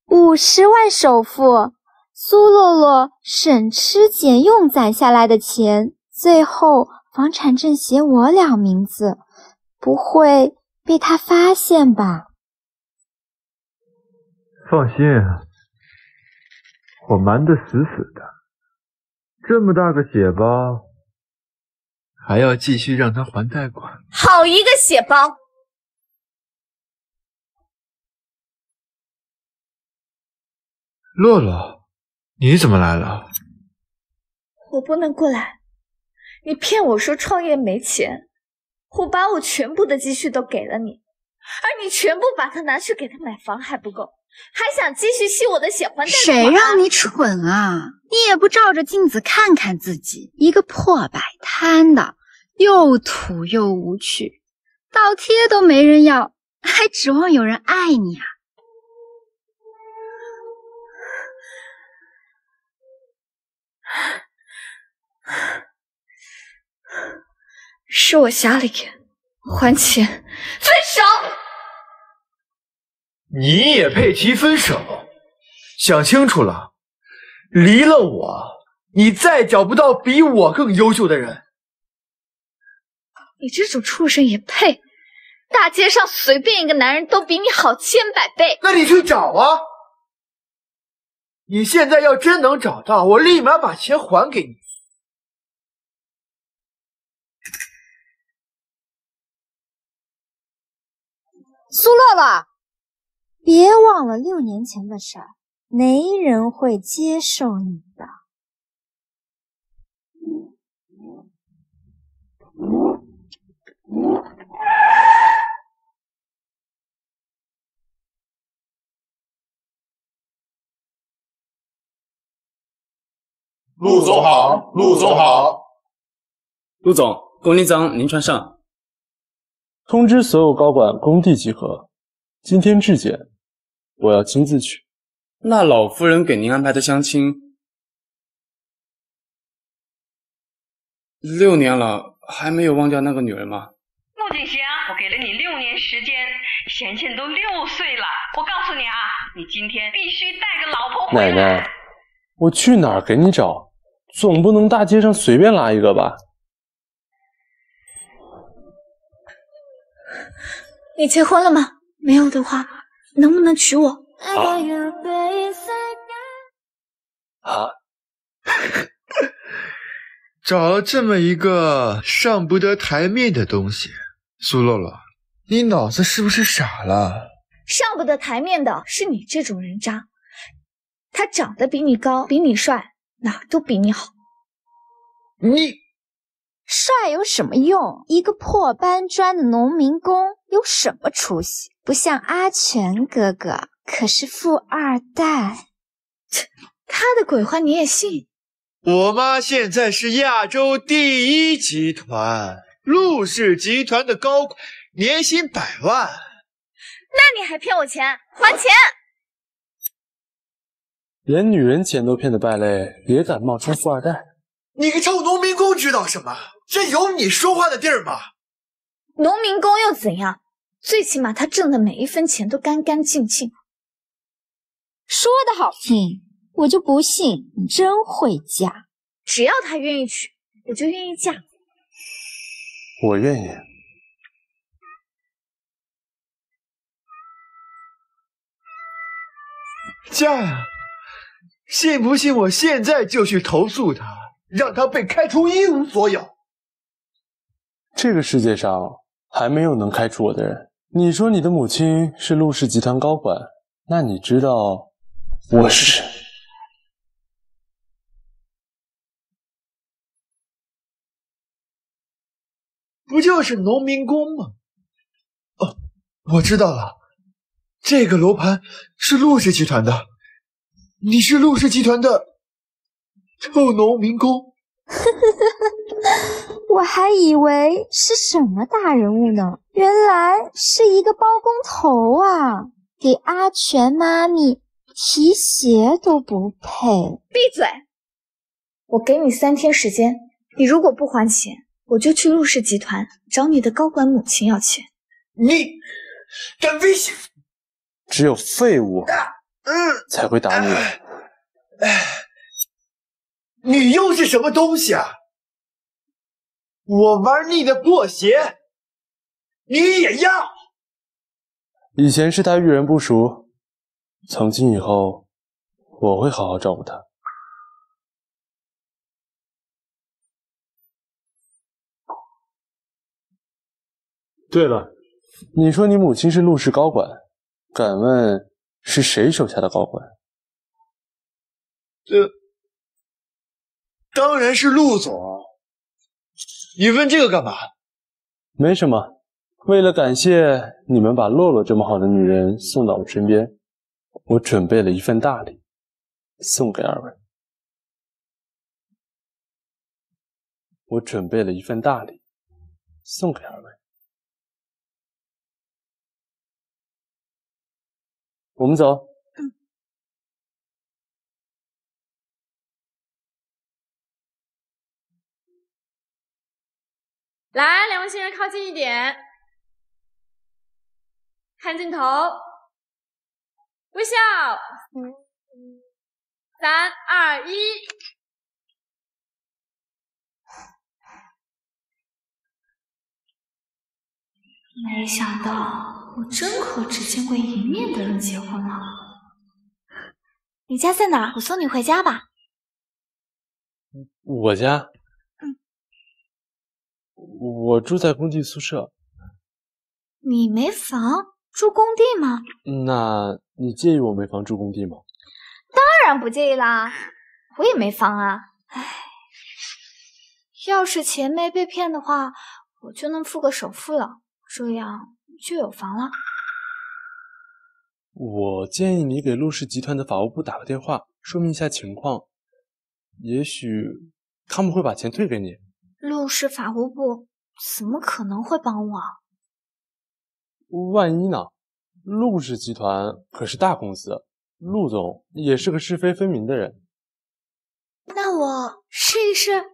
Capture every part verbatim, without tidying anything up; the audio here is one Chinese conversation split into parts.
五十万首付，苏洛洛省吃俭用攒下来的钱，最后房产证写我俩名字，不会被他发现吧？ 放心，我瞒得死死的。这么大个血包，还要继续让他还贷款？ 好一个血包！ 洛洛，你怎么来了？ 我不能过来，你骗我说创业没钱，我把我全部的积蓄都给了你，而你全部把它拿去给他买房还不够，还想继续吸我的血还贷款？ 谁让你蠢啊！你也不照着镜子看看自己，一个破摆摊的，又土又无趣，倒贴都没人要，还指望有人爱你啊？ 是我瞎了眼，还钱，分手！ 你也配提分手？想清楚了，离了我，你再找不到比我更优秀的人。 你这种畜生也配？大街上随便一个男人都比你好千百倍。 那你去找啊！你现在要真能找到，我立马把钱还给你。 苏洛洛，别忘了六年前的事儿，没人会接受你的。 陆总好，陆总好。 陆总，龚立章，您传上。 通知所有高管工地集合，今天质检，我要亲自去。 那老夫人给您安排的相亲，六年了，还没有忘掉那个女人吗？ 陆景祥，我给了你六年时间，贤贤都六岁了，我告诉你啊，你今天必须带个老婆回来。 奶奶，我去哪儿给你找？总不能大街上随便拉一个吧？ 你结婚了吗？没有的话，能不能娶我？ 啊！啊找了这么一个上不得台面的东西，苏洛洛，你脑子是不是傻了？ 上不得台面的是你这种人渣，他长得比你高，比你帅，哪儿都比你好。 你帅有什么用？一个破搬砖的农民工有什么出息？不像阿全哥哥，可是富二代。 他的鬼话你也信？ 我妈现在是亚洲第一集团陆氏集团的高管，年薪百万。 那你还骗我钱？还钱！ 连女人钱都骗的败类，也敢冒充富二代？ 你个臭农民工知道什么？这有你说话的地儿吗？ 农民工又怎样？最起码他挣的每一分钱都干干净净。 说的好听，我就不信你真会嫁。 只要他愿意娶，我就愿意嫁。 我愿意。 嫁呀！信不信我现在就去投诉他，让他被开除一无所有？ 这个世界上还没有能开除我的人。你说你的母亲是陆氏集团高管，那你知道我是谁？ 不就是农民工吗？哦，我知道了，这个楼盘是陆氏集团的，你是陆氏集团的臭农民工。 我还以为是什么大人物呢，原来是一个包工头啊，给阿全妈咪提鞋都不配。 闭嘴！我给你三天时间，你如果不还钱，我就去陆氏集团找你的高管母亲要钱。 你敢威胁？ 只有废物才会打你。 哎，你又是什么东西啊？我玩腻的破鞋，你也要？ 以前是他遇人不淑，从今以后我会好好照顾他。对了，你说你母亲是陆氏高管，敢问是谁手下的高管？ 这当然是陆总。你问这个干嘛？ 没什么，为了感谢你们把洛洛这么好的女人送到我身边，我准备了一份大礼，送给二位。我准备了一份大礼，送给二位。我们走。 嗯。 来，两位新人靠近一点，看镜头，微笑。三二一。 没想到我真和只见过一面的人结婚了。你家在哪？我送你回家吧。 我家？ 嗯。 我住在工地宿舍。 你没房？住工地吗？ 那你介意我没房住工地吗？ 当然不介意啦，我也没房啊。唉，要是钱没被骗的话，我就能付个首付了。这样就有房了。 我建议你给陆氏集团的法务部打个电话，说明一下情况，也许他们会把钱退给你。 陆氏法务部怎么可能会帮我？ 万一呢？陆氏集团可是大公司，陆总也是个是非分明的人。 那我试一试。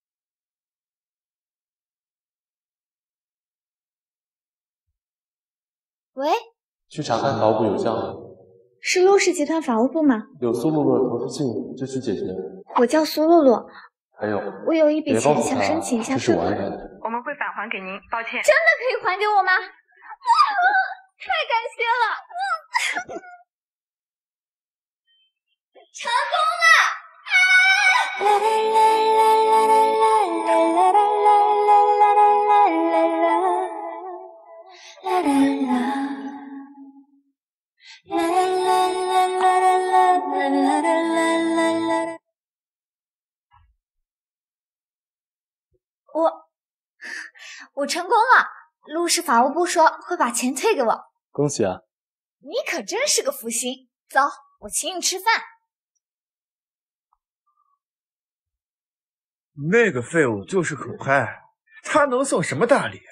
喂， 去查看法务部邮箱。 是陆氏集团法务部吗？ 有苏露露的投诉信就去解决。 我叫苏露露。 还有， 我有一笔钱想申请一下退款。 我们会返还给您，抱歉。 真的可以还给我吗？太感谢了！成功了！我我成功了，陆氏法务部说会把钱退给我。 恭喜啊！ 你可真是个福星。走，我请你吃饭。 那个废物就是口嗨，他能送什么大礼？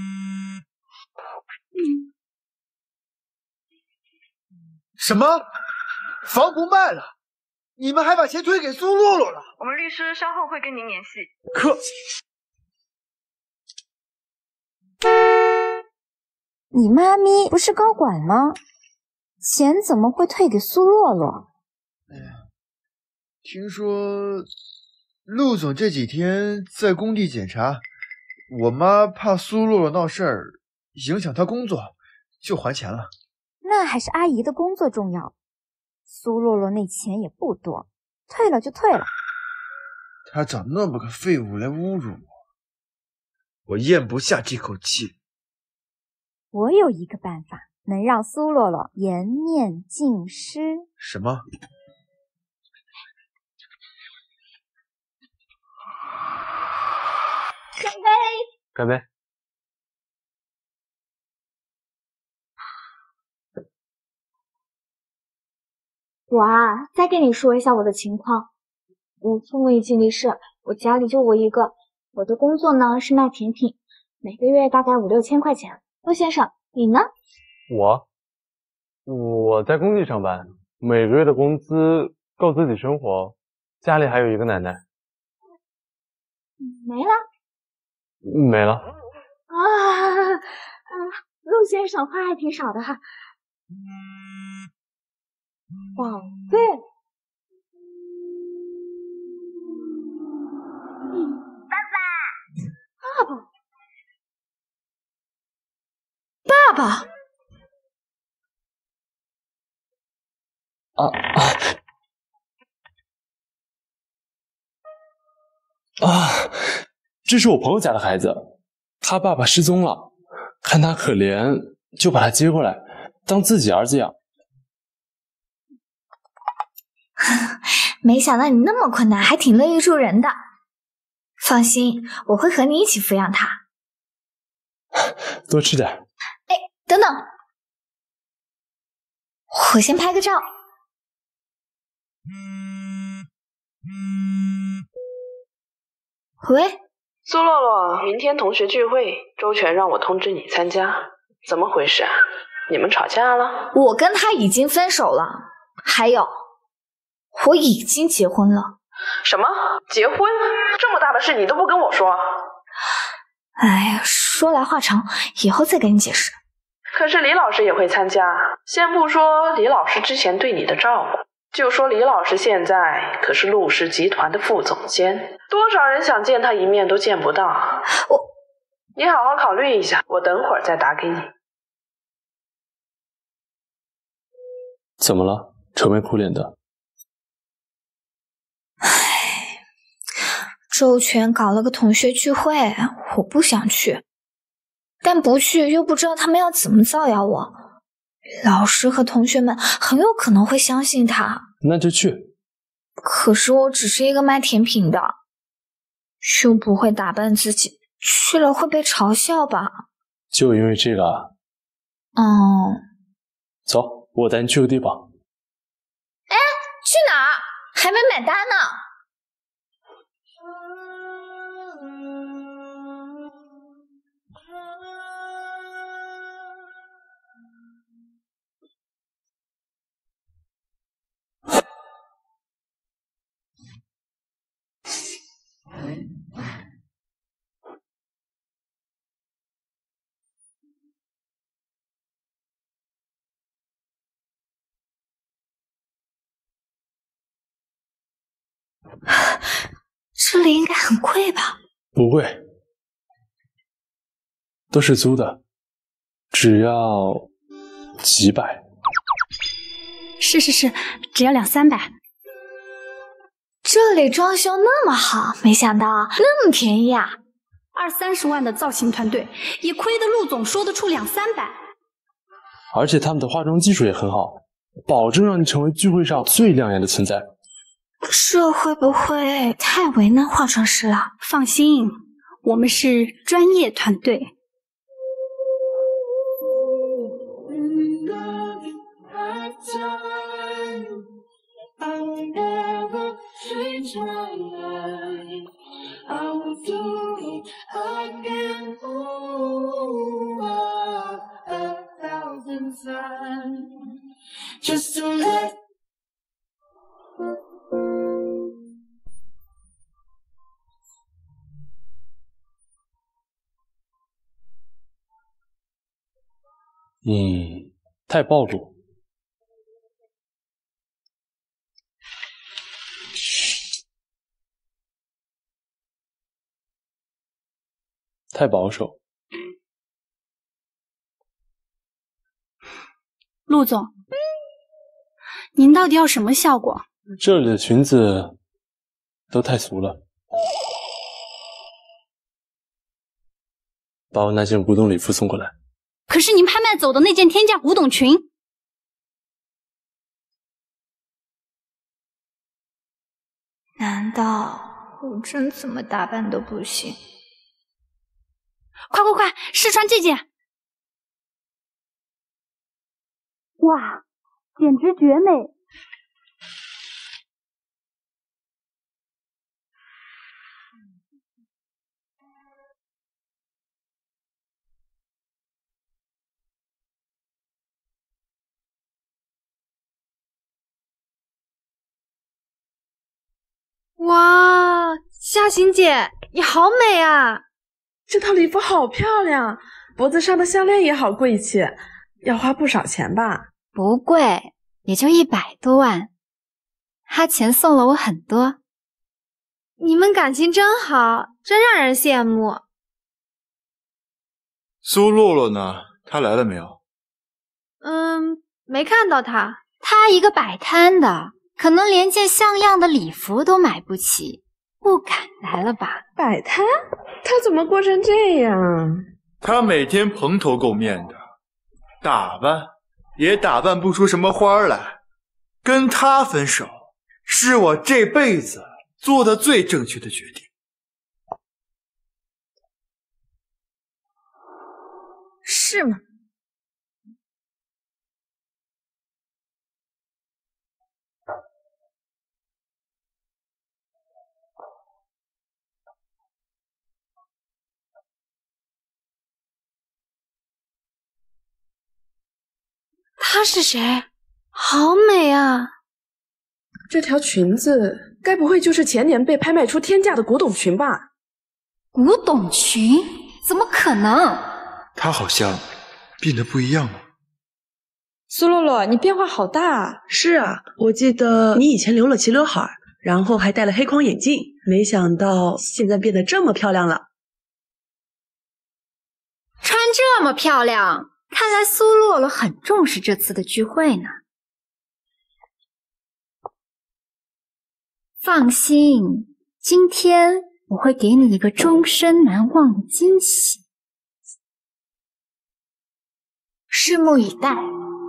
嗯。 什么？房不卖了？你们还把钱退给苏洛洛了？ 我们律师稍后会跟您联系。 可。 你妈咪不是高管吗？钱怎么会退给苏洛洛？ 哎呀，听说陆总这几天在工地检查，我妈怕苏洛洛闹事儿影响她工作，就还钱了。 那还是阿姨的工作重要。苏洛洛那钱也不多，退了就退了。 她找那么个废物来侮辱我，我咽不下这口气。 我有一个办法，能让苏洛洛颜面尽失。 什么？ 干杯！ 干杯！ 我啊，再跟你说一下我的情况。我父母已经离世，我家里就我一个。我的工作呢是卖甜品，每个月大概五六千块钱。陆先生，你呢？ 我，我在工地上班，每个月的工资够自己生活，家里还有一个奶奶。 没了？ 没了。 啊，嗯，陆先生话还挺少的哈。 宝贝。爸爸，爸爸， 啊啊啊！这是我朋友家的孩子，他爸爸失踪了，看他可怜，就把他接过来，当自己儿子养。 没想到你那么困难，还挺乐意助人的。放心，我会和你一起抚养他。 多吃点。 哎，等等，我先拍个照。喂， 苏洛洛，明天同学聚会，周全让我通知你参加，怎么回事啊？你们吵架了？ 我跟他已经分手了，还有，我已经结婚了。 什么？结婚？这么大的事你都不跟我说？ 哎呀，说来话长，以后再跟你解释。 可是李老师也会参加，先不说李老师之前对你的照顾，就说李老师现在可是陆氏集团的副总监，多少人想见他一面都见不到。 我， 你好好考虑一下，我等会儿再打给你。 怎么了？愁眉苦脸的。 唉，周全搞了个同学聚会，我不想去，但不去又不知道他们要怎么造谣我。老师和同学们很有可能会相信他。 那就去。 可是我只是一个卖甜品的，又不会打扮自己，去了会被嘲笑吧？ 就因为这个啊？ 嗯。 走，我带你去个地方。 哎，去哪儿？还没买单呢。这里应该很贵吧？ 不贵，都是租的，只要几百。 是是是，只要两三百。 这里装修那么好，没想到那么便宜啊！ 二三十万的造型团队，也亏得陆总说得出两三百。 而且他们的化妆技术也很好，保证让你成为聚会上最亮眼的存在。 这会不会太为难化妆师了？ 放心，我们是专业团队。 嗯，太暴露。太保守。 陆总，您到底要什么效果？ 这里的裙子都太俗了，把我那件古董礼服送过来。 可是您拍卖走的那件天价古董裙， 难道我真怎么打扮都不行？ 快快快，试穿这件！哇，简直绝美！ 哇，夏晴姐，你好美啊！ 这套礼服好漂亮，脖子上的项链也好贵气，要花不少钱吧？ 不贵， 也就一百多万，哈钱送了我很多。 你们感情真好，真让人羡慕。 苏洛洛呢？她来了没有？ 嗯，没看到她。 她一个摆摊的，可能连件像样的礼服都买不起，不敢来了吧？ 摆摊？她怎么过成这样？ 她每天蓬头垢面的，打扮也打扮不出什么花来。跟她分手，是我这辈子做的最正确的决定。 是吗？ 她是谁？好美啊！ 这条裙子该不会就是前年被拍卖出天价的古董裙吧？ 古董裙？怎么可能？ 她好像变得不一样了。 苏洛洛，你变化好大。是啊，我记得你以前留了齐刘海，然后还戴了黑框眼镜，没想到现在变得这么漂亮了。 穿这么漂亮，看来苏洛洛很重视这次的聚会呢。放心，今天我会给你一个终身难忘的惊喜，拭目以待。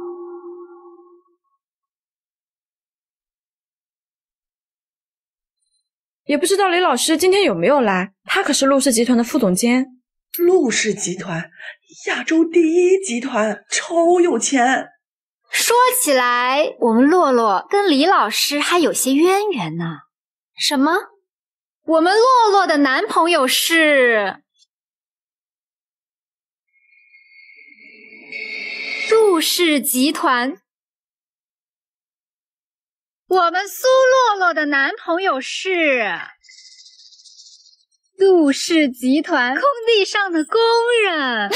也不知道李老师今天有没有来，他可是陆氏集团的副总监。陆氏集团，亚洲第一集团，超有钱。 说起来，我们洛洛跟李老师还有些渊源呢。什么？我们洛洛的男朋友是陆氏集团。我们苏洛洛的男朋友是陆氏集团工地上的工人。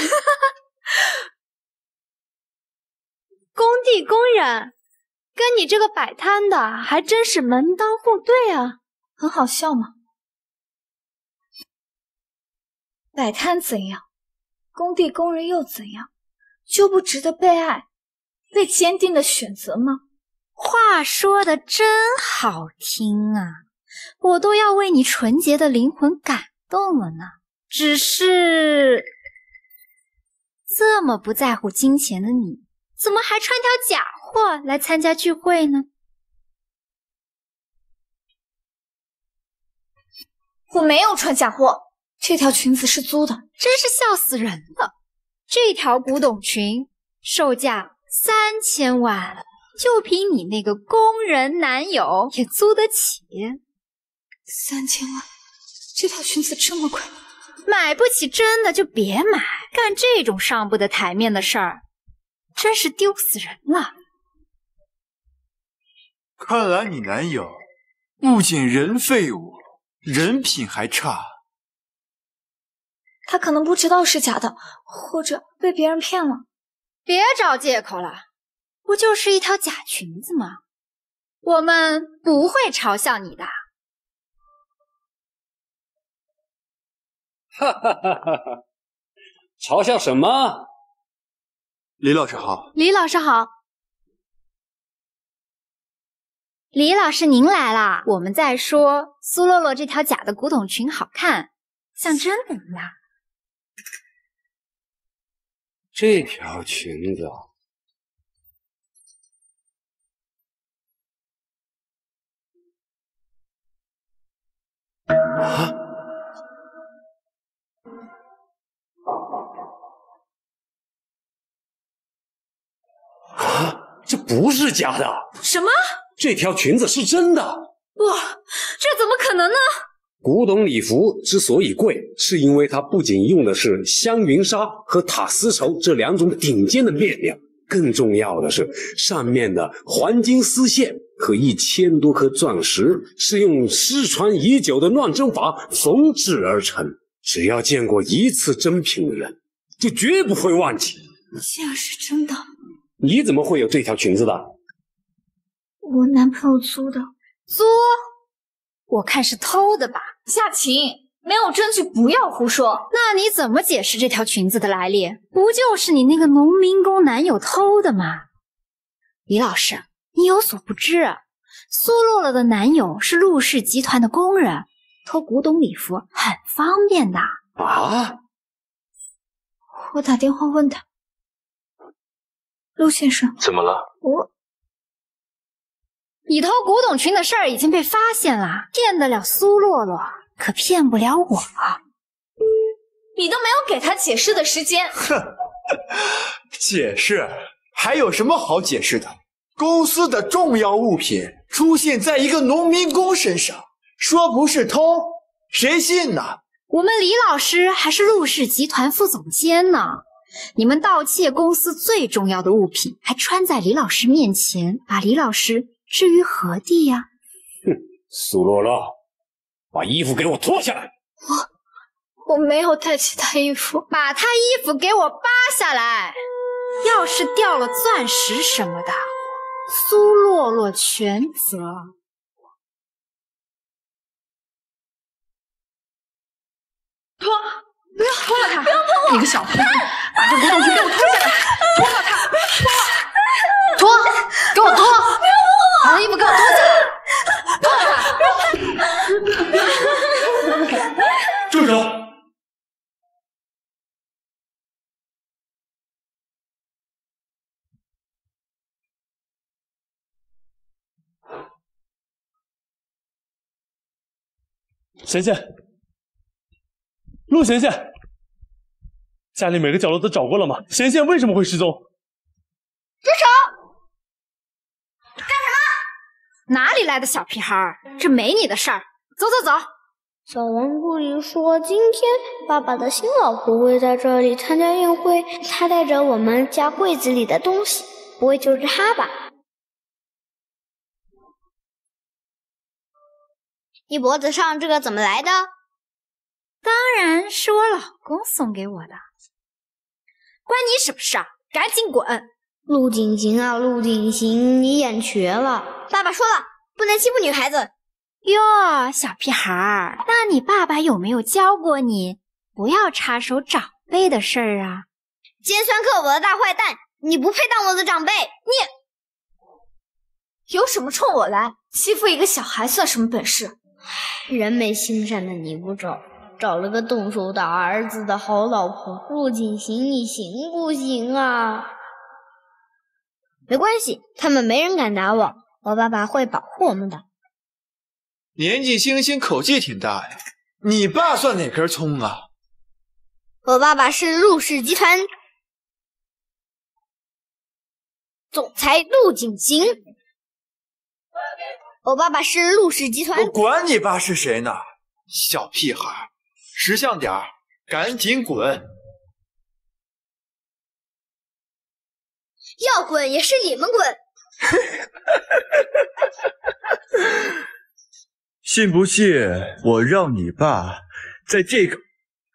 工地工人，跟你这个摆摊的还真是门当户对啊！ 很好笑吗？摆摊怎样？工地工人又怎样？就不值得被爱、被坚定的选择吗？ 话说的真好听啊，我都要为你纯洁的灵魂感动了呢。只是这么不在乎金钱的你，怎么还穿条假货来参加聚会呢？ 我没有穿假货，这条裙子是租的。 真是笑死人了！这条古董裙售价三千万，就凭你那个工人男友也租得起。 三千万，这条裙子这么贵， 买不起真的就别买，干这种上不得台面的事儿，真是丢死人了。 看来你男友不仅人废物，人品还差。 他可能不知道是假的，或者被别人骗了。 别找借口了，不就是一条假裙子吗？我们不会嘲笑你的。 哈哈哈哈哈！嘲笑什么？ 李老师好。 李老师好。 李老师您来啦！我们在说苏洛洛这条假的古董裙好看，像真的一样。 这条裙子啊，啊，这不是假的。 什么？ 这条裙子是真的。 哇，这怎么可能呢？ 古董礼服之所以贵，是因为它不仅用的是香云纱和塔丝绸这两种顶尖的面料，更重要的是上面的黄金丝线和一千多颗钻石是用失传已久的乱针法缝制而成。只要见过一次真品的人，就绝不会忘记。 竟然是真的！ 你怎么会有这条裙子的？ 李老师，这怎么可能呢？古董礼服之所以贵，是因为它不仅用的是香云纱和塔丝绸这两种顶尖的面料，更重要的是上面的黄金丝线和一千多颗钻石是用失传已久的乱针法缝制而成。只要见过一次真品的人，就绝不会忘记。 我男朋友租的。 租？我看是偷的吧。 夏晴，没有证据不要胡说。 那你怎么解释这条裙子的来历？不就是你那个农民工男友偷的吗？李老师，你有所不知，苏洛洛的男友是陆氏集团的工人，偷古董礼服很方便的。 啊？ 我打电话问他，陆先生， 怎么了？ 我你偷古董裙的事儿已经被发现了，骗得了苏洛洛，可骗不了我。 你都没有给他解释的时间。 哼，解释还有什么好解释的？公司的重要物品出现在一个农民工身上，说不是偷，谁信呢？ 我们李老师还是陆氏集团副总监呢，你们盗窃公司最重要的物品，还穿在李老师面前，把李老师置于何地呀？ 哼，苏洛洛，把衣服给我脱下来！ 我我没有带其他衣服， 把他衣服给我扒下来。要是掉了钻石什么的，苏洛洛全责。 脱！不要脱了他！不要碰我！你个小混混，把这古董裙给我脱下来！脱了他！ 脱！给我脱！不要碰我！把衣服给我脱下来！脱了他！ 住手！贤贤，陆贤贤，家里每个角落都找过了吗？贤贤为什么会失踪？ 住手！干什么？哪里来的小屁孩？这没你的事儿。走走走。 小王助理说，今天爸爸的新老婆会在这里参加宴会，他带着我们家柜子里的东西，不会就是他吧？你脖子上这个怎么来的？ 当然是我老公送给我的，关你什么事啊？赶紧滚！ 陆景行啊，陆景行，你眼瘸了！爸爸说了，不能欺负女孩子。 哟，小屁孩儿，那你爸爸有没有教过你不要插手长辈的事儿啊？ 尖酸刻薄的大坏蛋，你不配当我的长辈！ 你有什么冲我来？欺负一个小孩算什么本事？ 人美心善的你不找，找了个动手打儿子的好老婆。陆景行，你行不行啊？没关系，他们没人敢打我，我爸爸会保护我们的。 年纪轻轻口气挺大呀，你爸算哪根葱啊？ 我爸爸是陆氏集团总裁陆景行。我爸爸是陆氏集团。 我管你爸是谁呢，小屁孩，识相点儿，赶紧滚！ 要滚也是你们滚！ 信不信我让你爸在这个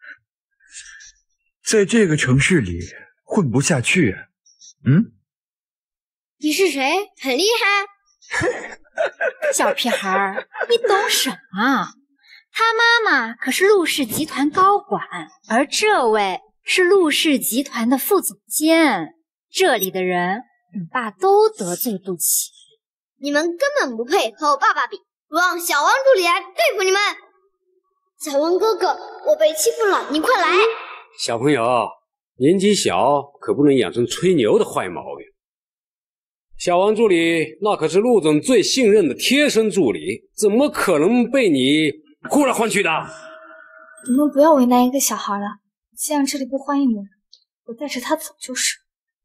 在这个城市里混不下去？嗯？ 你是谁？很厉害。 小屁孩儿，你懂什么？他妈妈可是陆氏集团高管，而这位是陆氏集团的副总监。这里的人，你爸都得罪不起。 你们根本不配和我爸爸比，我让小王助理来对付你们。小王哥哥，我被欺负了，你快来！ 小朋友，年纪小，可不能养成吹牛的坏毛病。小王助理，那可是陆总最信任的贴身助理，怎么可能被你呼来唤去的？ 你们不要为难一个小孩了，既然这里不欢迎我，我带着他走就是。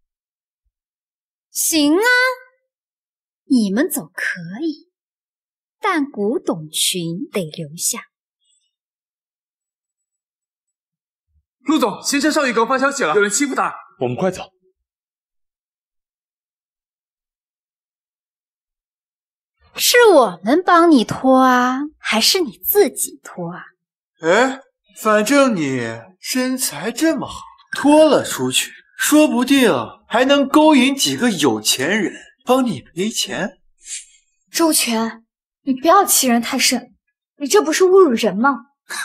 行啊，你们走可以，但古董裙得留下。 陆总，先生少爷给我发消息了，有人欺负他。 我们快走。 是我们帮你脱啊，还是你自己脱啊？ 哎，反正你身材这么好，脱了出去，说不定还能勾引几个有钱人帮你赔钱。 周全，你不要欺人太甚，你这不是侮辱人吗？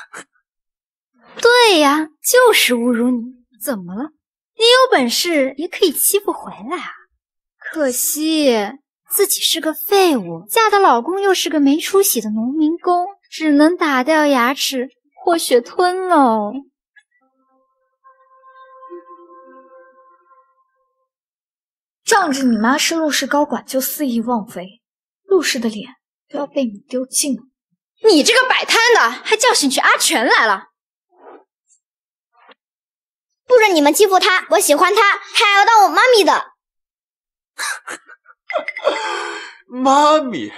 对呀，就是侮辱你，怎么了？你有本事也可以欺负回来啊！可惜自己是个废物，嫁的老公又是个没出息的农民工，只能打掉牙齿或血吞喽。 仗着你妈是陆氏高管就肆意妄为，陆氏的脸都要被你丢尽了。 你这个摆摊的，还叫醒去阿全来了！ 不准你们欺负她，我喜欢她，她还要当我妈咪的。 妈咪，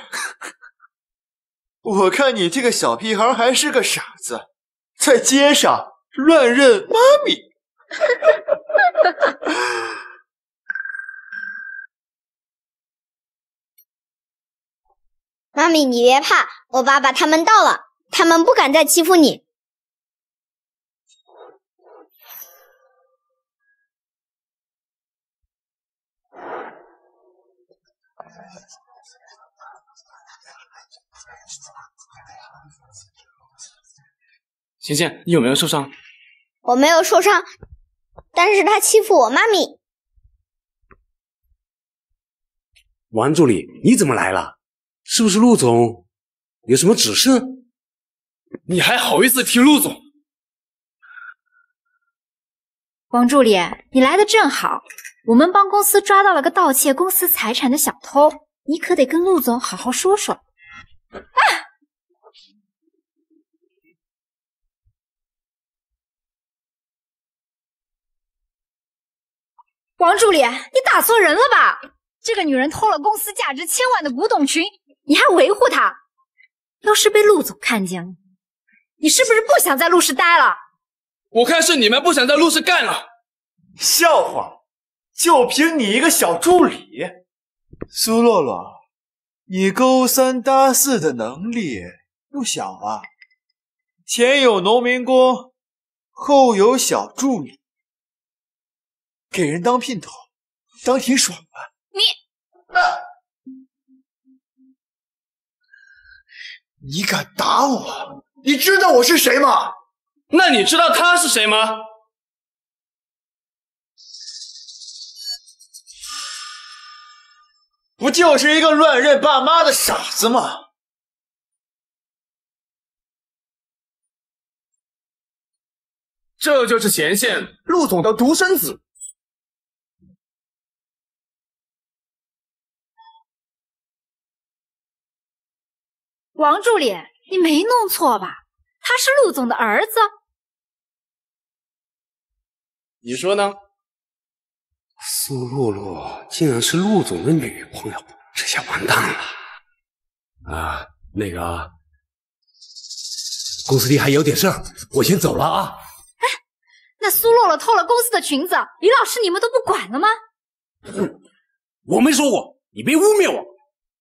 我看你这个小屁孩还是个傻子，在街上乱认妈咪。 妈咪，你别怕，我爸把他们到了，他们不敢再欺负你。 贤贤，你有没有受伤？ 我没有受伤，但是他欺负我妈咪。 王助理，你怎么来了？是不是陆总有什么指示？ 你还好意思提陆总？ 王助理，你来的正好，我们帮公司抓到了个盗窃公司财产的小偷，你可得跟陆总好好说说。啊！王助理，你打错人了吧？这个女人偷了公司价值千万的古董群，你还维护她？要是被陆总看见了，你是不是不想在陆氏待了？ 我看是你们不想在陆氏干了。 笑话，就凭你一个小助理？苏洛洛，你勾三搭四的能力不小啊！前有农民工，后有小助理，给人当姘头，当挺爽吧？ 你， 你敢打我？你知道我是谁吗？ 那你知道他是谁吗？ 不就是一个乱认爸妈的傻子吗？ 这就是前线陆总的独生子。 王助理，你没弄错吧？他是陆总的儿子。 你说呢？ 苏洛洛竟然是陆总的女朋友，这下完蛋了。啊，那个，公司里还有点事儿，我先走了啊。 哎，那苏洛洛偷了公司的裙子，李老师你们都不管了吗？ 哼，我没说过，你别污蔑我。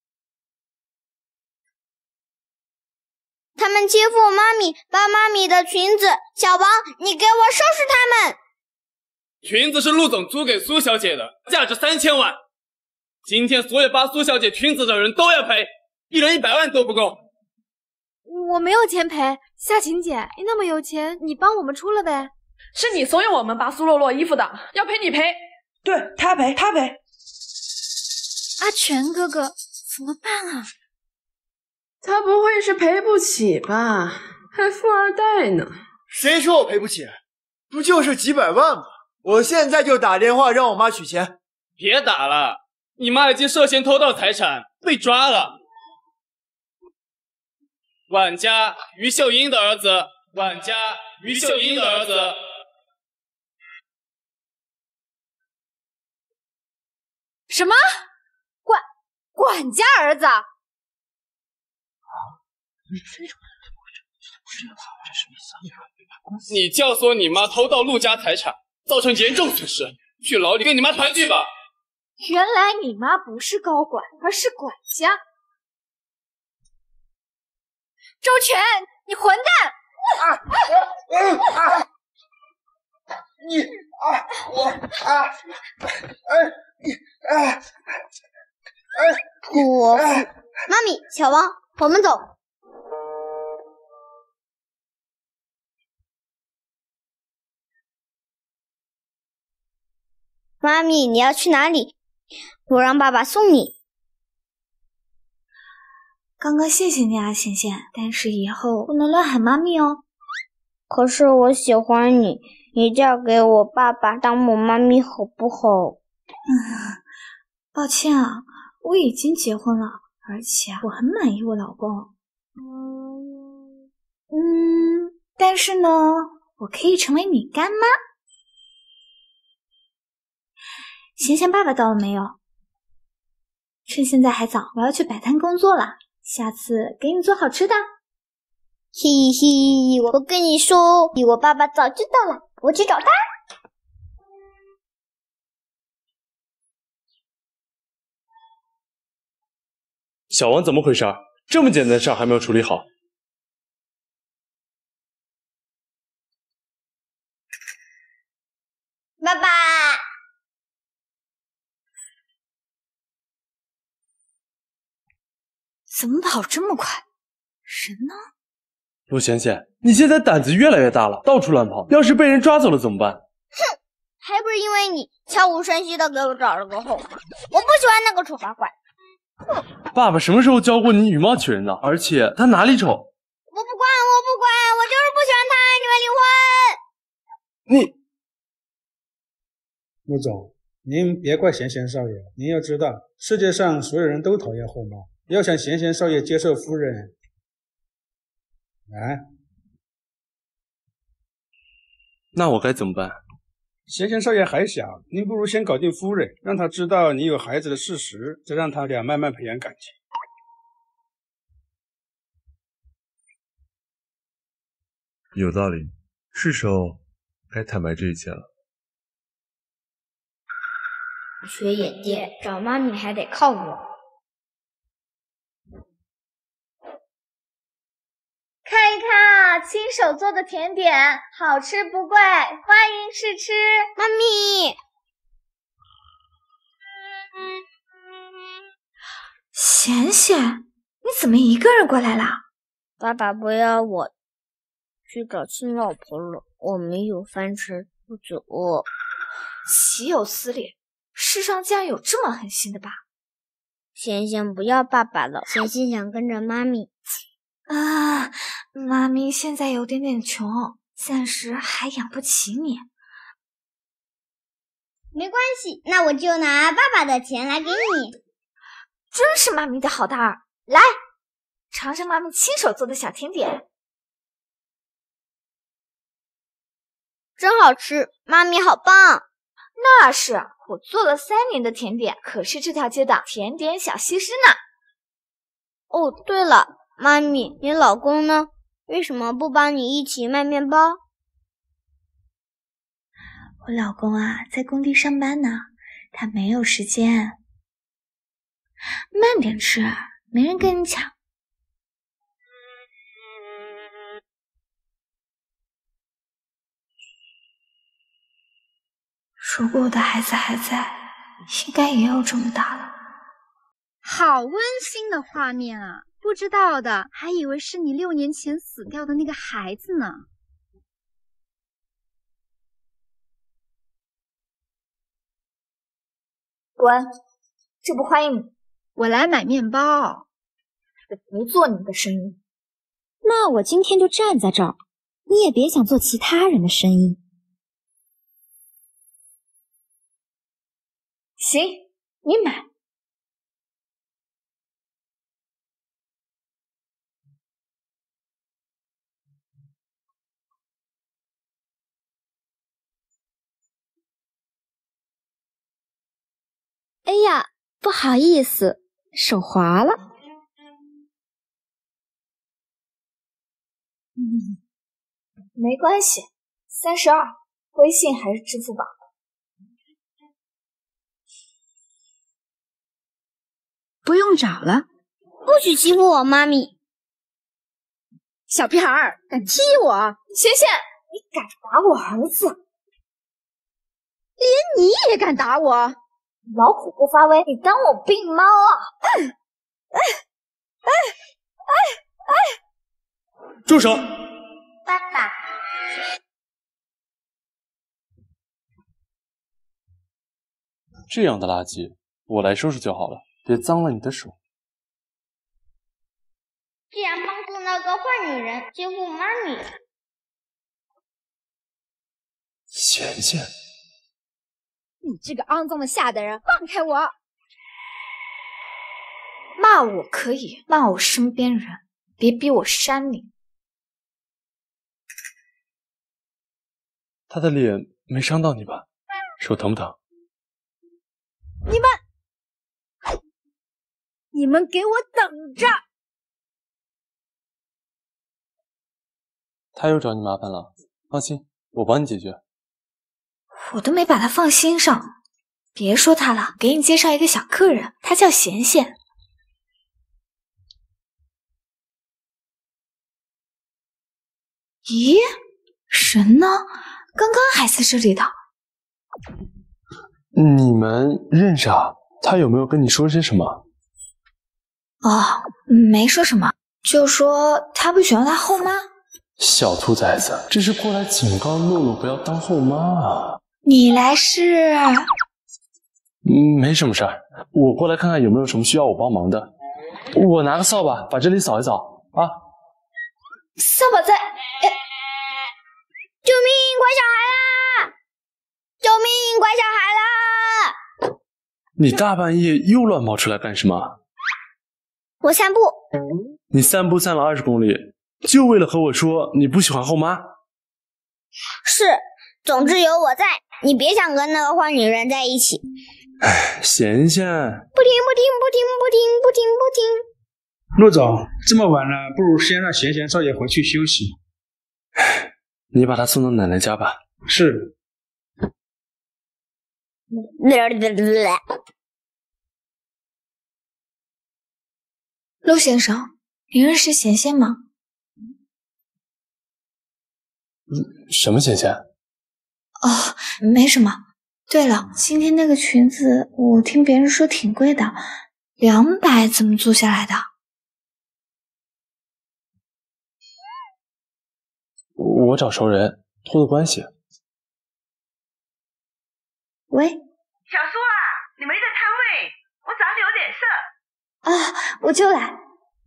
他们欺负我妈咪，扒妈咪的裙子。小王，你给我收拾他们！ 裙子是陆总租给苏小姐的，价值三千万。今天所有扒苏小姐裙子的人都要赔，一人一百万都不够。 我没有钱赔，夏晴姐，你那么有钱，你帮我们出了呗。 是你怂恿我们扒苏洛洛衣服的，要赔你赔。对，他赔，他赔。 阿全哥哥，怎么办啊？ 他不会是赔不起吧？还富二代呢？ 谁说我赔不起？不就是几百万吗？我现在就打电话让我妈取钱。 别打了，你妈已经涉嫌偷盗财产，被抓了。管家于秀英的儿子，管家于秀英的儿子。 什么？管管家儿子？ 你教唆你妈偷盗陆家财产，造成严重损失，去牢里跟你妈团聚吧。 原来你妈不是高管，而是管家。 周全，你混蛋！ 啊啊啊！你啊我啊哎你哎哎泼妇！妈小王，我们走。妈咪，你要去哪里？我让爸爸送你。 刚刚谢谢你啊，贤贤，但是以后不能乱喊妈咪哦。 可是我喜欢你，你嫁给我爸爸当我妈咪好不好？ 嗯，抱歉啊，我已经结婚了，而且我很满意我老公。嗯嗯，但是呢，我可以成为你干妈。贤贤爸爸到了没有？趁现在还早，我要去摆摊工作了，下次给你做好吃的。 嘻嘻，我跟你说，我爸爸早就到了，我去找他。 小王怎么回事？这么简单的事还没有处理好。 爸爸， 怎么跑这么快？人呢？ 陆贤贤，你现在胆子越来越大了，到处乱跑，要是被人抓走了怎么办？ 哼，还不是因为你悄无声息的给我找了个后妈，我不喜欢那个丑八怪。哼！ 爸爸什么时候教过你以貌取人的？而且他哪里丑？ 我不管，我不管，我就是不喜欢他，你们离婚！ 你， 陆总，您别怪贤贤少爷，您要知道，世界上所有人都讨厌后妈，要想贤贤少爷接受夫人，来， 那我该怎么办？ 贤贤少爷还小，您不如先搞定夫人，让他知道你有孩子的事实，再让他俩慢慢培养感情。 有道理，是时候该坦白这一切了。 学眼界，找妈咪还得靠我。 看一看，亲手做的甜点，好吃不贵，欢迎试吃。 妈咪， 贤贤，你怎么一个人过来了？ 爸爸不要我去找新老婆了，我没有饭吃，肚子饿。 岂有此理！世上竟然有这么狠心的爸！ 贤贤不要爸爸了，贤贤想跟着妈咪。 啊，妈咪现在有点点穷，暂时还养不起你。 没关系，那我就拿爸爸的钱来给你。 真是妈咪的好大儿，来，尝尝妈咪亲手做的小甜点。 真好吃，妈咪好棒。 那是我做了三年的甜点，可是这条街的甜点小西施呢。 哦，对了，妈咪，你老公呢？为什么不帮你一起卖面包？ 我老公啊，在工地上班呢，他没有时间。慢点吃，没人跟你抢。如果我的孩子还在，应该也有这么大了。 好温馨的画面啊！不知道的还以为是你六年前死掉的那个孩子呢。 滚！这不欢迎你。 我来买面包。 我不做你的生意。 那我今天就站在这儿，你也别想做其他人的生意。 行，你买。 哎呀，不好意思，手滑了。 嗯，没关系，三十二，微信还是支付宝？ 不用找了。 不许欺负我妈咪！ 小屁孩儿，敢踢我！ 贤贤，你敢打我儿子？ 连你也敢打我？ 老虎不发威，你当我病猫啊？ 哎哎哎！ 住手！ 爸爸， 这样的垃圾我来收拾就好了，别脏了你的手。 既然帮助那个坏女人欺负妈咪， 贤贤， 你这个肮脏的下等人，放开我！骂我可以，骂我身边人，别逼我扇你。 他的脸没伤到你吧？手疼不疼？ 你们，你们给我等着！ 他又找你麻烦了，放心，我帮你解决。 我都没把他放心上，别说他了，给你介绍一个小客人，他叫贤贤。咦，人呢？刚刚还在这里的。 你们认识啊？他有没有跟你说些什么？ 哦，没说什么，就说他不喜欢他后妈。 小兔崽子，这是过来警告诺诺不要当后妈啊！ 你来是？ 嗯，没什么事儿，我过来看看有没有什么需要我帮忙的。我拿个扫把把这里扫一扫啊。 扫把在。哎， 救命！拐小孩啦！救命！拐小孩啦！ 你大半夜又乱跑出来干什么？ 我散步。 你散步散了二十公里，就为了和我说你不喜欢后妈？ 是，总之有我在，你别想跟那个坏女人在一起。 唉，贤贤， 不听不听不听不听不听不听。 陆总，这么晚了，不如先让贤贤少爷回去休息。 你把他送到奶奶家吧。 是。 陆先生，你认识贤贤吗？ 什么贤贤？ 哦，没什么。对了，今天那个裙子我听别人说挺贵的，两百怎么租下来的？ 我找熟人托的关系。 喂， 小苏啊，你没在摊位，我找你有点事。 啊，我就来。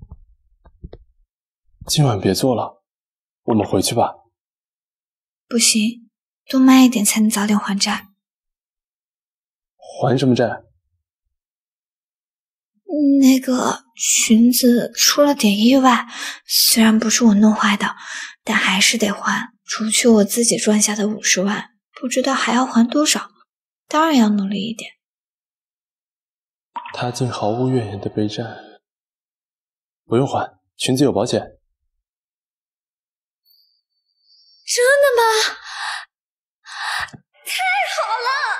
今晚别做了，我们回去吧。 不行，多卖一点才能早点还债。 还什么债？ 那个裙子出了点意外，虽然不是我弄坏的，但还是得还。除去我自己赚下的五十万，不知道还要还多少，当然要努力一点。 他竟毫无怨言的背债，不用还，裙子有保险。 真的吗？太好了！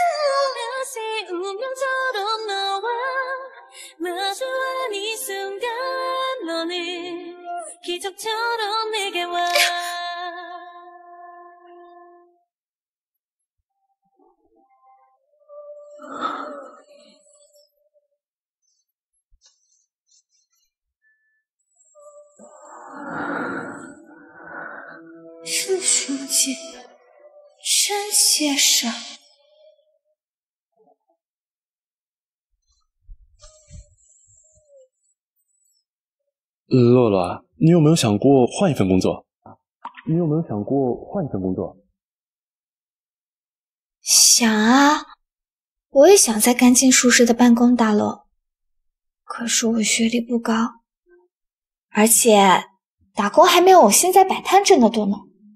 这兄弟真结实。 洛洛，你有没有想过换一份工作？你有没有想过换一份工作？ 想啊，我也想在干净舒适的办公大楼，可是我学历不高，而且打工还没有我现在摆摊挣得多呢。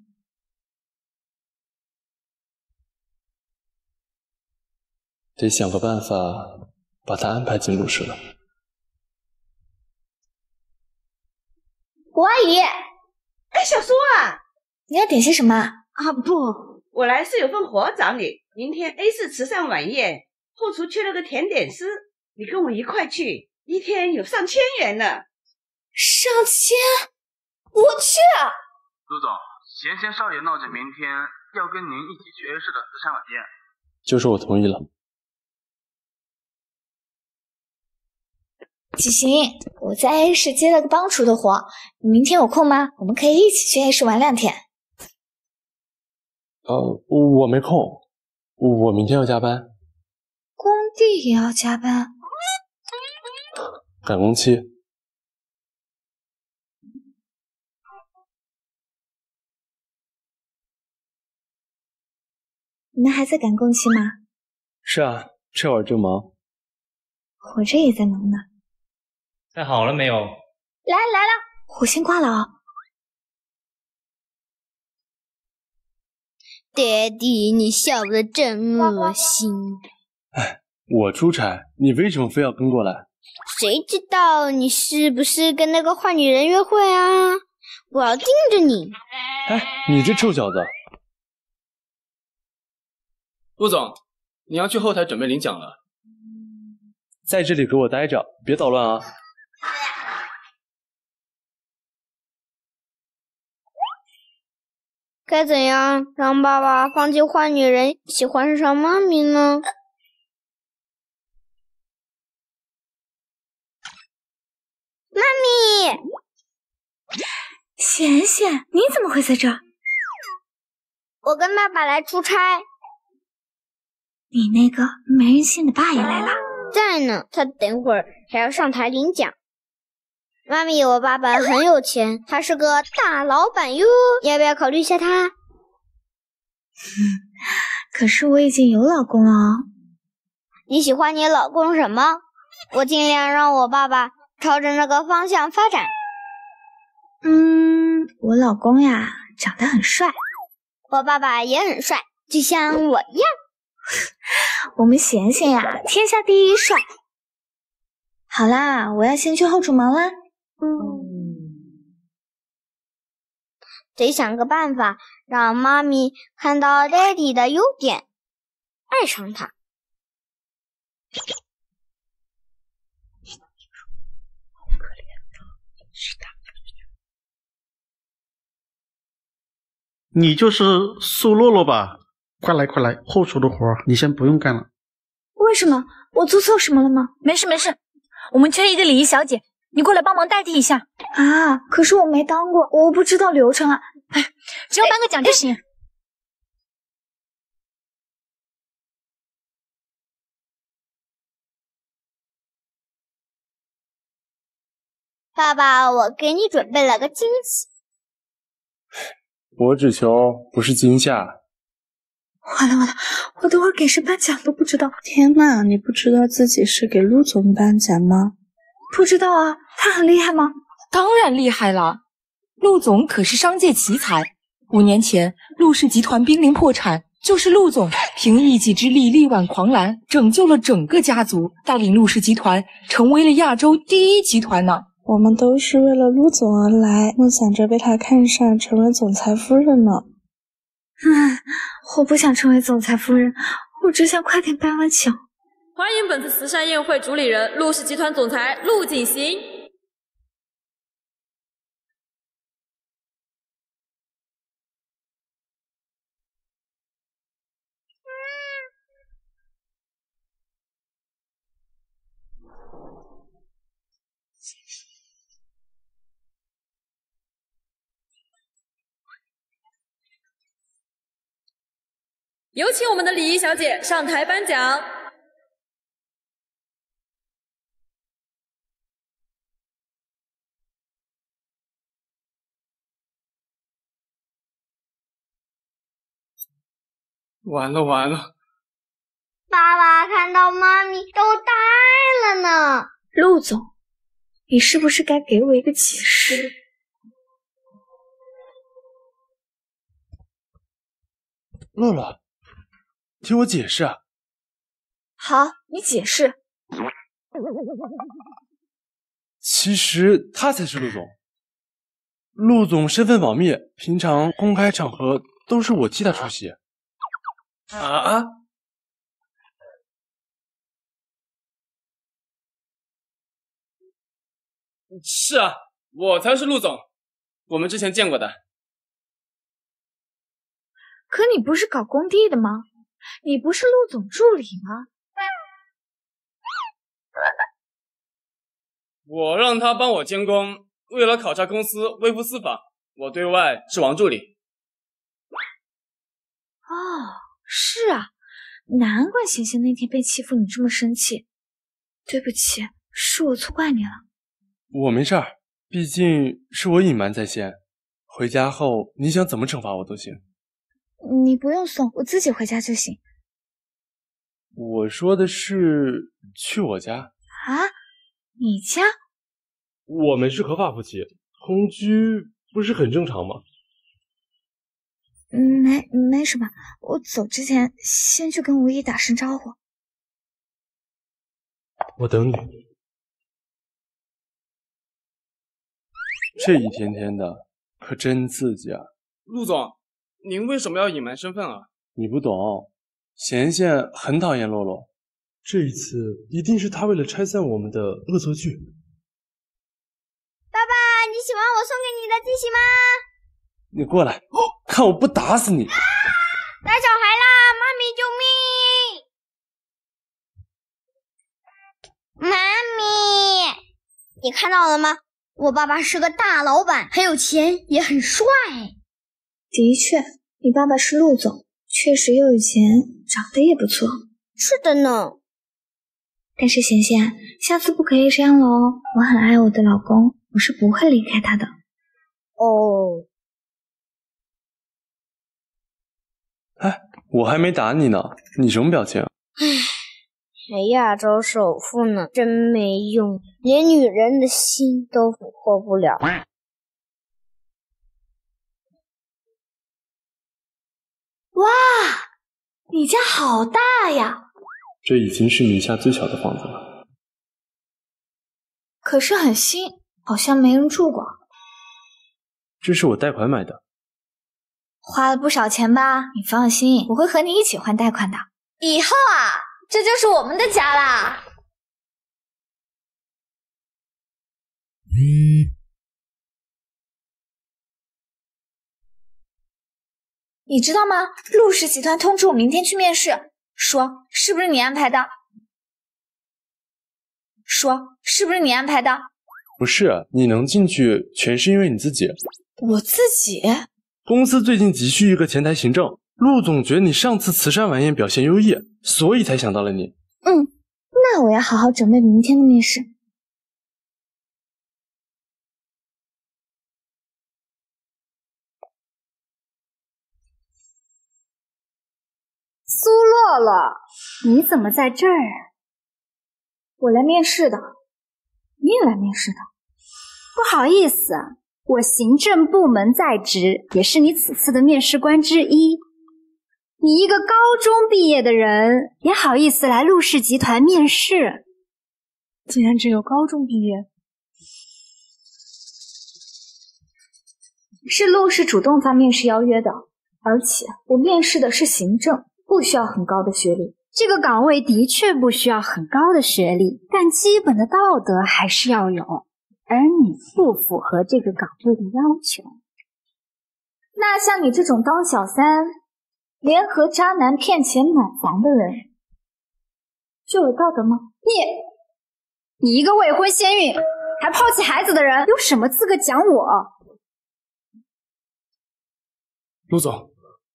得想个办法把他安排进陆氏了。 吴阿姨， 哎，小苏啊， 你要点些什么啊？ 啊不，我来是有份活找你。明天 A 市慈善晚宴，后厨缺了个甜点师，你跟我一块去，一天有上千元呢。 上千？我去啊！ 陆总，贤贤少爷闹着明天要跟您一起去 A 市的慈善晚宴， 就是我同意了。 启行，我在 A 市接了个帮厨的活，你明天有空吗？我们可以一起去 A 市玩两天。 呃，我没空，我明天要加班。 工地也要加班？ 赶工期。 你们还在赶工期吗？ 是啊，这会儿正忙。 我这也在忙呢。 带好了没有？ 来来了，我先挂了啊、哦。 爹地，你笑得真恶心。 哎，我出差，你为什么非要跟过来？ 谁知道你是不是跟那个坏女人约会啊？我要盯着你。 哎，你这臭小子！ 陆总，你要去后台准备领奖了。 在这里给我待着，别捣乱啊！ 该怎样让爸爸放弃坏女人，喜欢上妈咪呢？妈咪， 贤贤，你怎么会在这儿？ 我跟爸爸来出差。 你那个没人性的爸也来了？ 在呢，他等会儿还要上台领奖。妈咪，我爸爸很有钱，他是个大老板哟，要不要考虑一下他？ 可是我已经有老公了哦。 你喜欢你老公什么？我尽量让我爸爸朝着那个方向发展。 嗯，我老公呀，长得很帅。 我爸爸也很帅，就像我一样。 我们贤贤呀，天下第一帅。好啦，我要先去后厨忙啦。 嗯，得想个办法让妈咪看到爹地的优点，爱上他。 你就是苏洛洛吧？快来快来，后厨的活你先不用干了。 为什么？我做错什么了吗？ 没事没事，我们缺一个礼仪小姐，你过来帮忙代替一下。 啊，可是我没当过，我不知道流程啊。 哎，只要颁个奖就行。 爸爸，我给你准备了个惊喜。 我只求不是惊吓。 完了完了，我等会儿给谁颁奖都不知道。 天呐，你不知道自己是给陆总颁奖吗？ 不知道啊，他很厉害吗？ 当然厉害了，陆总可是商界奇才。五年前，陆氏集团濒临破产，就是陆总凭一己之力力挽狂澜，拯救了整个家族，带领陆氏集团成为了亚洲第一集团呢。 我们都是为了陆总而来，梦想着被他看上，成为总裁夫人呢。 唉，我不想成为总裁夫人，我只想快点颁完奖。 欢迎本次慈善宴会主理人陆氏集团总裁陆景行。有请我们的礼仪小姐上台颁奖。 完了完了， 爸爸看到妈咪都呆了呢。 陆总，你是不是该给我一个启示？ 乐乐，听我解释啊。 好，你解释。 其实他才是陆总。陆总身份保密，平常公开场合都是我替他出席。 啊？是啊，我才是陆总，我们之前见过的。 可你不是搞工地的吗？你不是陆总助理吗？ 我让他帮我监工，为了考察公司微服私访，我对外是王助理。 哦，是啊，难怪贤贤那天被欺负你这么生气。对不起，是我错怪你了。 我没事儿，毕竟是我隐瞒在先。回家后你想怎么惩罚我都行。 你不用送，我自己回家就行。 我说的是去我家。 啊？你家？ 我们是合法夫妻，同居不是很正常吗？ 没没什么，我走之前先去跟吴一打声招呼。 我等你。 这一天天的可真刺激啊！ 陆总，您为什么要隐瞒身份啊？ 你不懂，贤贤很讨厌洛洛， 这一次一定是他为了拆散我们的恶作剧。 爸爸，你喜欢我送给你的惊喜吗？ 你过来，看我不打死你！ 打小孩啦！妈咪救命！妈咪，你看到了吗？我爸爸是个大老板，很有钱，也很帅。 的确，你爸爸是陆总，确实又有钱，长得也不错。 是的呢。 但是贤贤，下次不可以这样了哦。我很爱我的老公，我是不会离开他的。 哦。 哎，我还没打你呢，你什么表情？ 唉，还亚洲首富呢，真没用，连女人的心都俘获不了。 哇，你家好大呀！ 这已经是宁夏最小的房子了。 可是很新，好像没人住过。 这是我贷款买的。 花了不少钱吧？你放心，我会和你一起还贷款的。以后啊，这就是我们的家啦。嗯，你知道吗？陆氏集团通知我明天去面试，说是不是你安排的？说是不是你安排的？ 不是，你能进去全是因为你自己。 我自己？ 公司最近急需一个前台行政，陆总觉得你上次慈善晚宴表现优异，所以才想到了你。 嗯，那我要好好准备明天的面试。 苏洛洛，你怎么在这儿啊？ 我来面试的。你也来面试的？ 不好意思，我行政部门在职，也是你此次的面试官之一。你一个高中毕业的人，也好意思来陆氏集团面试？ 竟然只有高中毕业？是陆氏主动发面试邀约的，而且我面试的是行政，不需要很高的学历。 这个岗位的确不需要很高的学历，但基本的道德还是要有，而你不符合这个岗位的要求。 那像你这种当小三、联合渣男骗钱买房的人，就有道德吗？ 你，你一个未婚先孕还抛弃孩子的人，有什么资格讲我？ 陆总，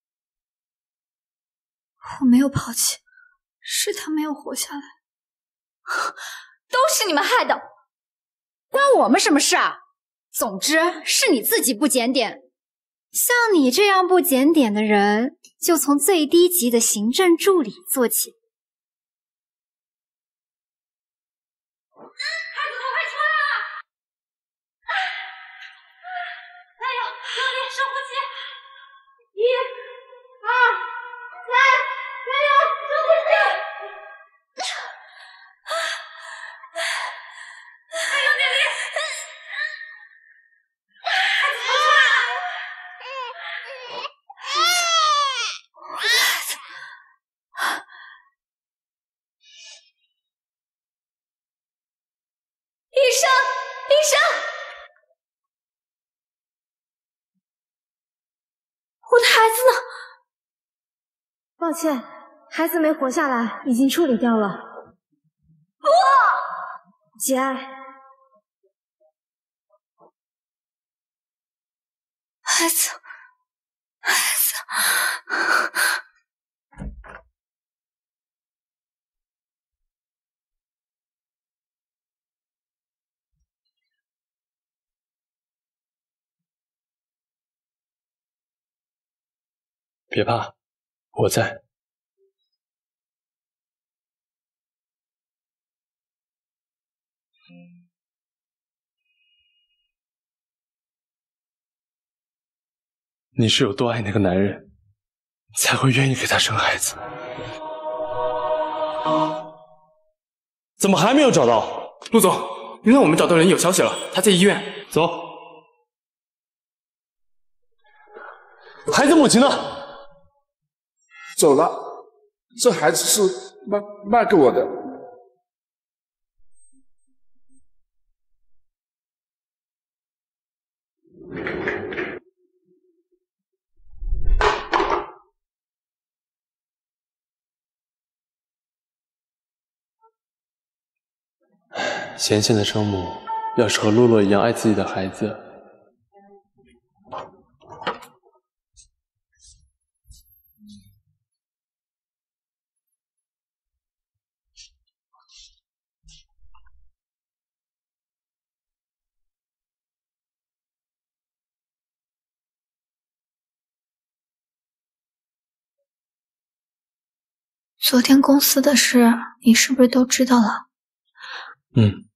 我没有抛弃。是他没有活下来，都是你们害的， 关我们什么事啊？总之是你自己不检点，像你这样不检点的人，就从最低级的行政助理做起。 孩子头快出来了！加油，用力深呼吸，一、二、三，加油，深呼吸！还有点力！孩子头出来了！ 我的孩子，医生，医生，我的孩子呢？抱歉，孩子没活下来，已经处理掉了。不，节哀， 孩子，孩子。 别怕，我在。你是有多爱那个男人，才会愿意给他生孩子？怎么还没有找到？ 陆总，原来我们找到人有消息了，他在医院。 走。孩子母亲呢？ 走了，这孩子是卖卖给我的。 贤贤的生母要是和洛洛一样爱自己的孩子， 昨天公司的事，你是不是都知道了？ 嗯。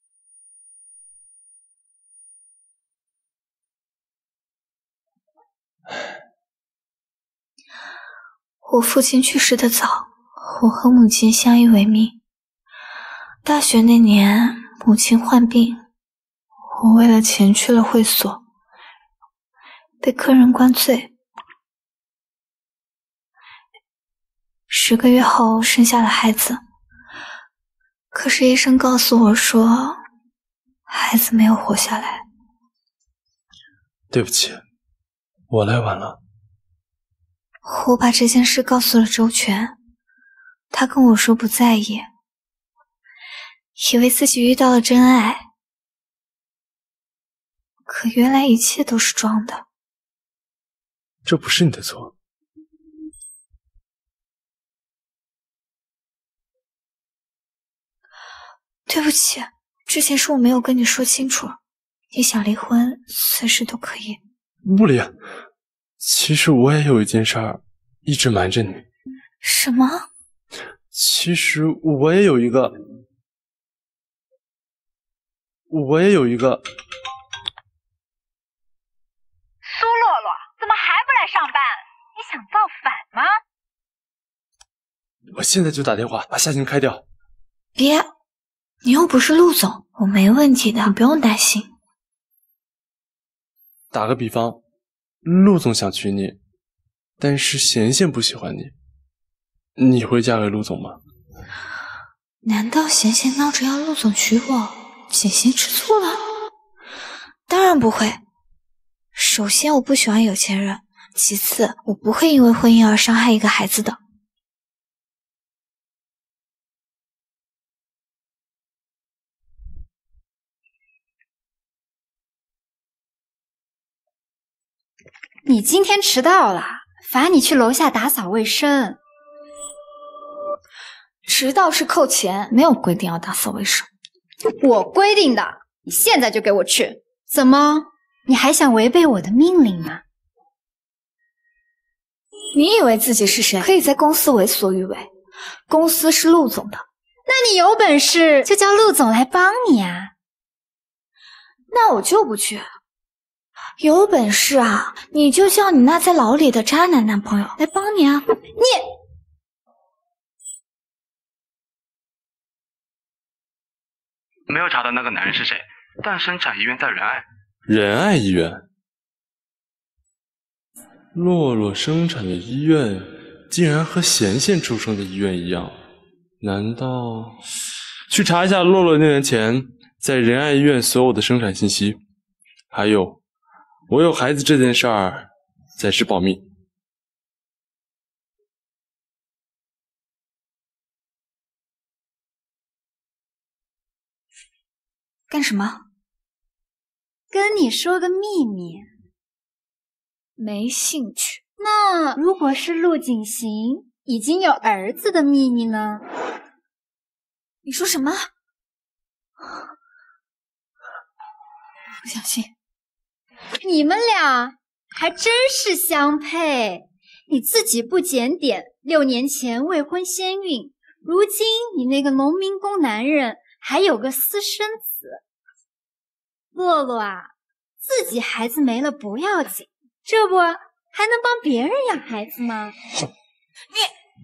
我父亲去世的早，我和母亲相依为命。大学那年，母亲患病，我为了钱去了会所，被客人灌醉。十个月后生下了孩子，可是医生告诉我说，孩子没有活下来。 对不起，我来晚了。 我把这件事告诉了周全，他跟我说不在意，以为自己遇到了真爱，可原来一切都是装的。 这不是你的错。 对不起，之前是我没有跟你说清楚，你想离婚随时都可以。 不离。其实我也有一件事儿一直瞒着你。 什么？ 其实我也有一个，我也有一个。 苏洛洛，怎么还不来上班？你想造反吗？ 我现在就打电话把夏晴开掉。 别，你又不是陆总，我没问题的，你不用担心。 打个比方，陆总想娶你，但是贤贤不喜欢你，你会嫁给陆总吗？ 难道贤贤闹着要陆总娶我，姐姐吃醋了？当然不会。首先我不喜欢有钱人，其次我不会因为婚姻而伤害一个孩子的。 你今天迟到了，罚你去楼下打扫卫生。 迟到是扣钱，没有规定要打扫卫生。 我规定的，你现在就给我去。怎么，你还想违背我的命令吗？ 你以为自己是谁，可以在公司为所欲为？公司是陆总的， 那你有本事就叫陆总来帮你啊。 那我就不去。有本事啊，你就叫你那在牢里的渣男男朋友来帮你啊！你没有查到那个男人是谁，但生产医院在仁爱。 仁爱医院？洛洛生产的医院竟然和贤贤出生的医院一样，难道……去查一下洛洛那年前在仁爱医院所有的生产信息，还有我有孩子这件事儿暂时保密。 干什么？ 跟你说个秘密。 没兴趣。 那如果是陆景行已经有儿子的秘密呢？ 你说什么？不相信。 你们俩还真是相配。你自己不检点，六年前未婚先孕，如今你那个农民工男人还有个私生子。洛洛啊，自己孩子没了不要紧，这不还能帮别人养孩子吗？ 你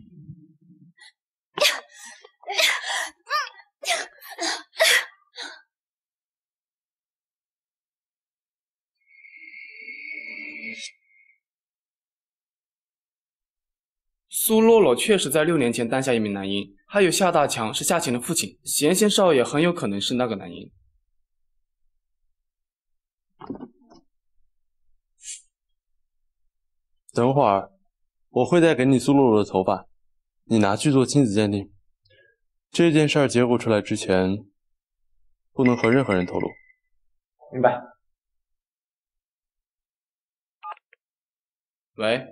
苏洛洛确实在六年前诞下一名男婴，还有夏大强是夏晴的父亲，贤贤少爷很有可能是那个男婴。 等会儿我会再给你苏洛洛的头发，你拿去做亲子鉴定。这件事儿结果出来之前，不能和任何人透露。 明白。喂，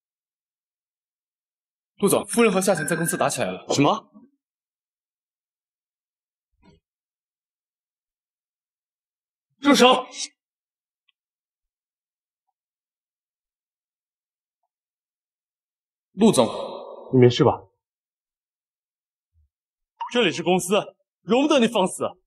陆总，夫人和夏晴在公司打起来了。 什么？ 住手！陆总， 你没事吧？这里是公司，容不得你放肆。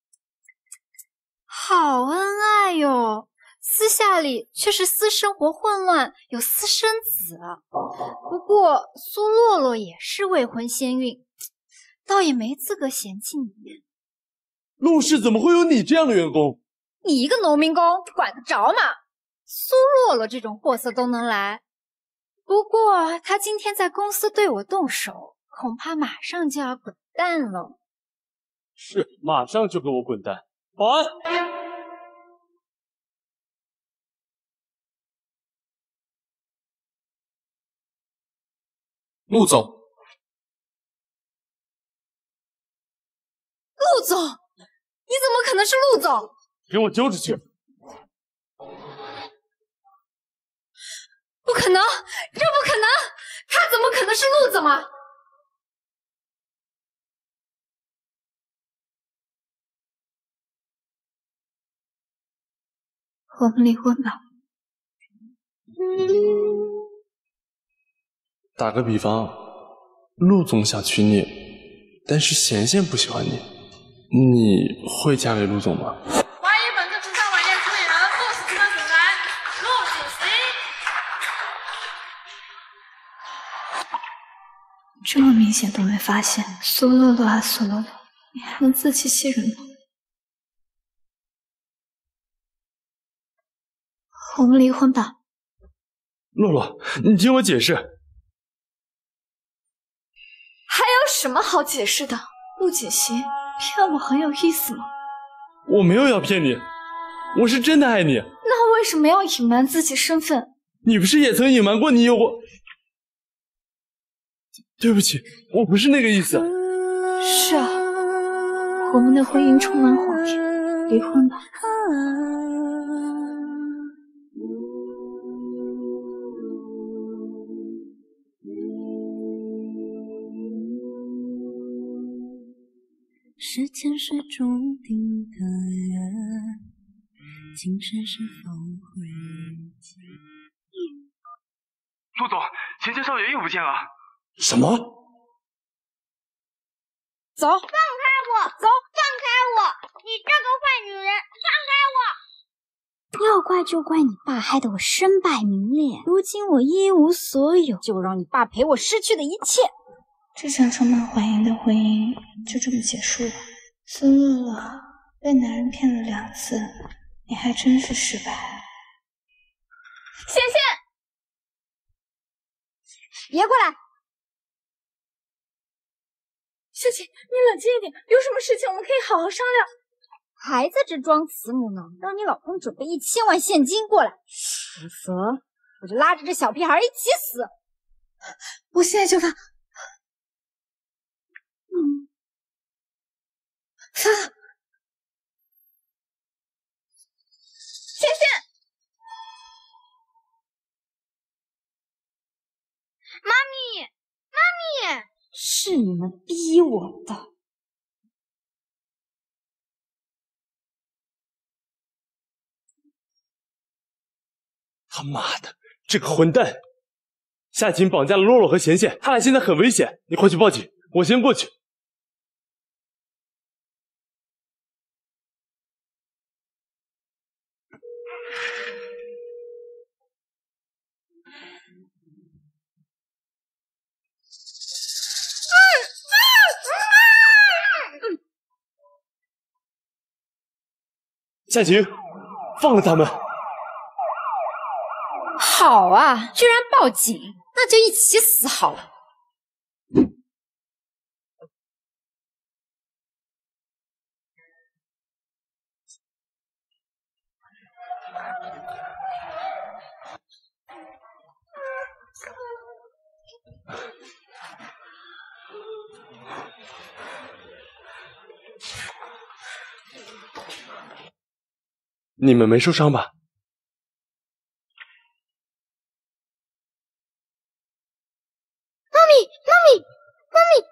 好恩爱哟，私下里却是私生活混乱，有私生子。不过苏洛洛也是未婚先孕，倒也没资格嫌弃你。 陆氏怎么会有你这样的员工？ 你一个农民工管得着吗？苏洛洛这种货色都能来。不过他今天在公司对我动手，恐怕马上就要滚蛋了。 是，马上就给我滚蛋！保安！ 陆总， 陆总，你怎么可能是陆总？ 给我揪出去！ 不可能，这不可能！他怎么可能是陆总啊？ 我们离婚吧。 打个比方，陆总想娶你，但是贤贤不喜欢你，你会嫁给陆总吗？ 欢迎本次慈善晚宴主理人陆氏集团总裁陆景行。 这么明显都没发现，苏洛洛啊苏洛洛，你还能自欺欺人吗？我们离婚吧。 洛洛，你听我解释。 还有什么好解释的？陆锦行骗我很有意思吗？ 我没有要骗你，我是真的爱你。 那为什么要隐瞒自己身份？ 你不是也曾隐瞒过你有过？对不起，我不是那个意思。 是啊，我们的婚姻充满谎言，离婚吧。 时间是注定的人，今生是否会见？ 陆总，贤贤少爷又不见了。 什么？ 走！ 放开我！走！放开我！你这个坏女人，放开我！ 要怪就怪你爸害得我身败名裂，如今我一无所有，就让你爸赔我失去的一切。 这场充满谎言的婚姻就这么结束了。苏洛洛被男人骗了两次，你还真是失败了。 贤贤， 别过来！ 夏晴，你冷静一点，有什么事情我们可以好好商量。 还在这装慈母呢，让你老公准备一千万现金过来，否则我就拉着这小屁孩一起死。 我现在就发。 嗯， 发。 贤贤。 是你们逼我的。 他妈的，这个混蛋！夏晴绑架了洛洛和贤贤，他俩现在很危险，你快去报警，我先过去。夏晴，放了他们！ 好啊，居然报警，那就一起死好了。 你们没受伤吧？ 妈咪，妈咪，妈咪！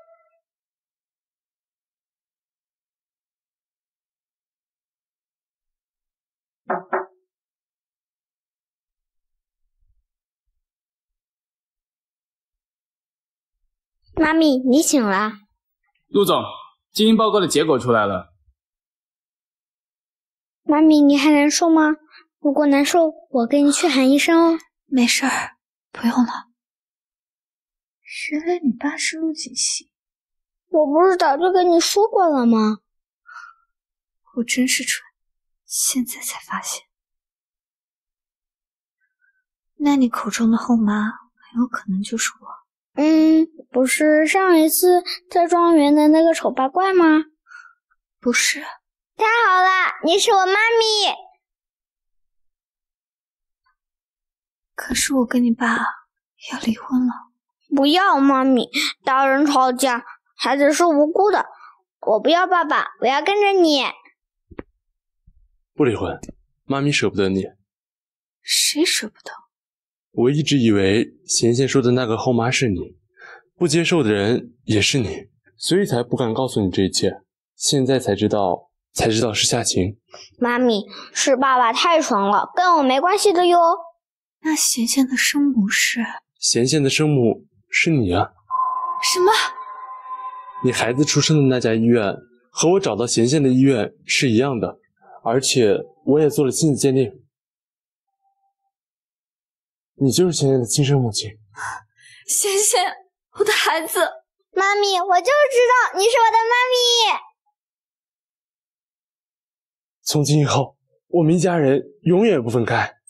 妈咪，你醒了。 陆总，基因报告的结果出来了。 妈咪，你还难受吗？如果难受，我跟你去喊医生哦。 没事儿，不用了。 原来你爸是陆锦熙， 我不是早就跟你说过了吗？ 我真是蠢，现在才发现。那你口中的后妈，很有可能就是我。 嗯，不是上一次在庄园的那个丑八怪吗？ 不是。 太好了，你是我妈咪。 可是我跟你爸要离婚了。 不要，妈咪，大人吵架，孩子是无辜的。我不要爸爸，我要跟着你。 不离婚，妈咪舍不得你。 谁舍不得？ 我一直以为贤贤说的那个后妈是你，不接受的人也是你，所以才不敢告诉你这一切。现在才知道。才知道是夏晴。 妈咪，是爸爸太爽了，跟我没关系的哟。 那贤贤的生母是？ 贤贤的生母是你啊。 什么？ 你孩子出生的那家医院和我找到贤贤的医院是一样的，而且我也做了亲子鉴定。你就是贤贤的亲生母亲。 贤贤，我的孩子。 妈咪，我就知道你是我的妈咪。 从今以后，我们一家人永远不分开。